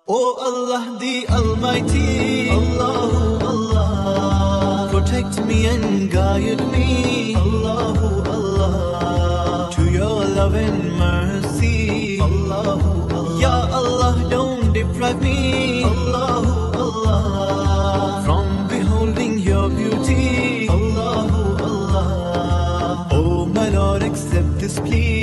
O Allah the Almighty, Allahu Allah, protect me and guide me, Allahu Allah, to your love and mercy, Allahu Allah. Ya Allah, don't deprive me, Allahu Allah, from beholding your beauty, Allahu Allah. Oh my Lord, accept this plea.